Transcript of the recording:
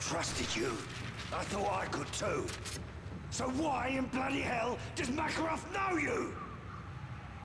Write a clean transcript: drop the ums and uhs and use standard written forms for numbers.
trusted you. I thought I could too. So why in bloody hell does Makarov know you?